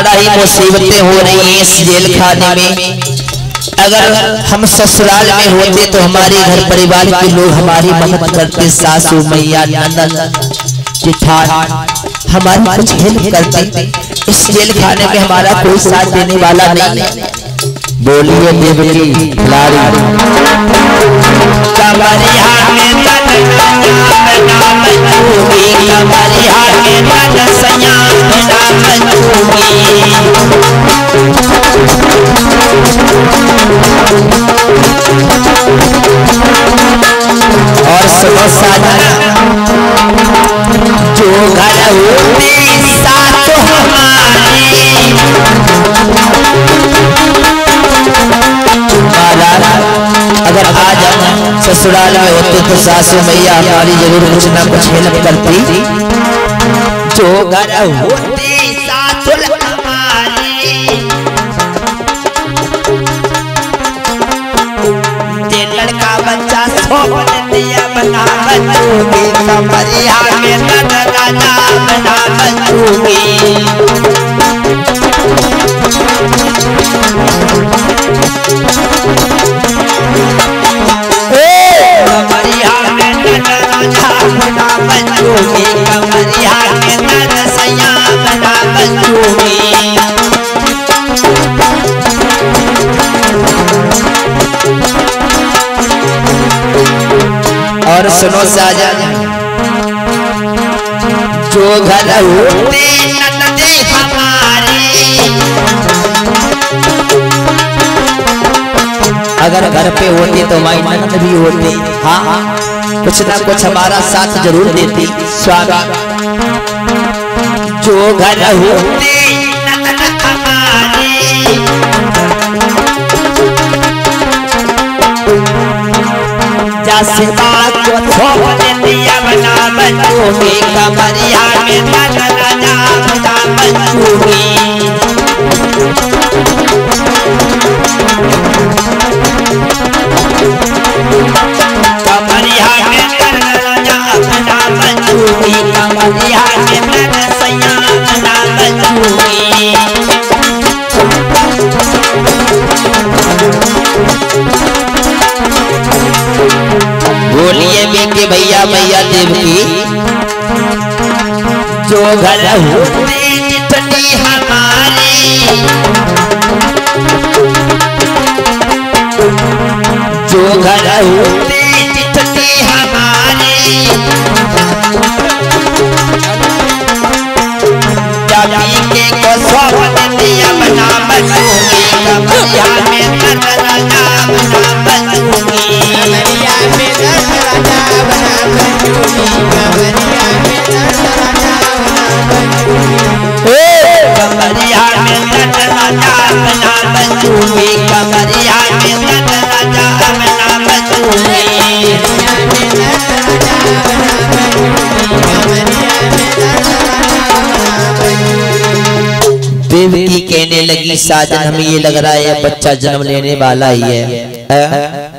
बड़ा ही मुसीबतें हो रही हैं इस जेल खाने में। अगर हम ससुराल में होते तो हमारे घर परिवार के लोग हमारी मदद करते, सासू मैया ननद जेठान हमारी कुछ हेल्प करते। इस जेल खाने में हमारा कोई साथ देने वाला नहीं। बोलिए देवकी लारी कमरिया में कमरिया में सैया और सुनो साजना जो घर होते साथ हमारे अगर आज हम ससुराल में होते तो सासू मैया हमारी जरूर कुछ ना कुछ हेल्प करती। जो घर होते साथ हमारे ते लड़का बच्चा सौंप दिया बना बचूंगी कमरिया में राजा बना बचूंगी। कमरिया में राजा बना बचूंगी कमरिया में सैया बना बचूंगी। और सुनो साजन जो घर होते ननदे हमारे अगर घर पे होती तो हमारी ननद भी होती। हाँ कुछ ना कुछ हमारा साथ जरूर देती। स्वामी जो घर होते ननद हमारे सिवा को थोप दिया बना बचूंगी कमरिया में राजा बना बचूंगी। कमरिया में राजा बना बचूंगी कमरिया में सैया बना बचूंगी। बोलिए बेके भैया मैया देव की जो घर होते जितनी हमारे जो घर होते जितनी हमारे जाति के को सौंप दिया बना बचूंगी कमरिया में राजा बना बचूंगी। कमरिया में राजा बना बचूंगी कमरिया में राजा बना बचूंगी। कमरिया में राजा बना बचूंगी कमरिया में राजा बना बचूंगी। देवकी कहने लगी साजन हमें ये लग रहा है बच्चा जन्म लेने वाला ही है।